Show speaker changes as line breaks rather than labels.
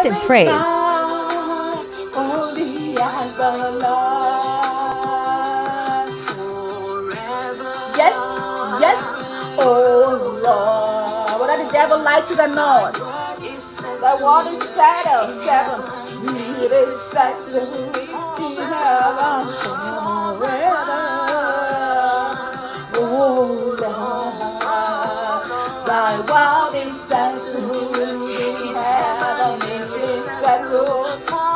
trust and praise.
Only as the Lord. Yes, yes, oh Lord. What the devil likes is a noise. The word is settled. It is settled in heaven forever. Oh Lord, thy word is settled in heaven. It is settled.